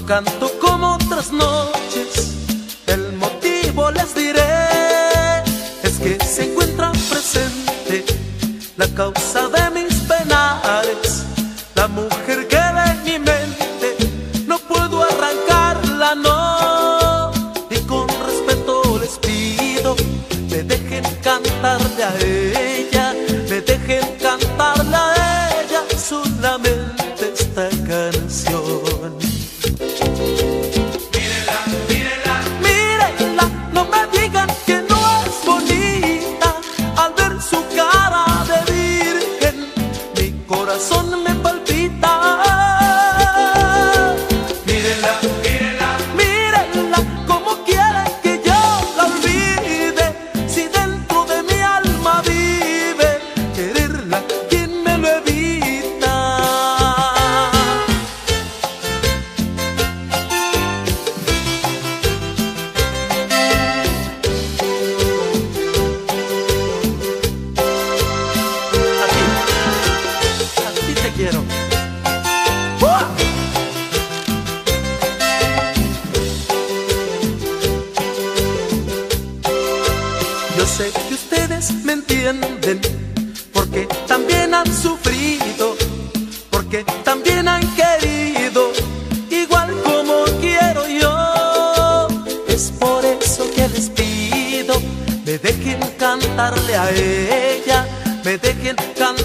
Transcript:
canto como otras noches, el motivo les diré, es que se encuentra presente la causa de mis penares, la mujer que de mi mente no puedo arrancarla, no. Y con respeto les pido, me dejen cantarle a ella, me dejen cantarle a ella solamente esta canción. Corazón me palpita. Mírenla, mírenla, mírenla, como quieren que yo la olvide, si dentro de mi alma vive quererla, ¿quién me lo evita? Quiero. Yo sé que ustedes me entienden, porque también han sufrido, porque también han querido, igual como quiero yo. Es por eso que les pido, me dejen cantarle a ella, me dejen cantarle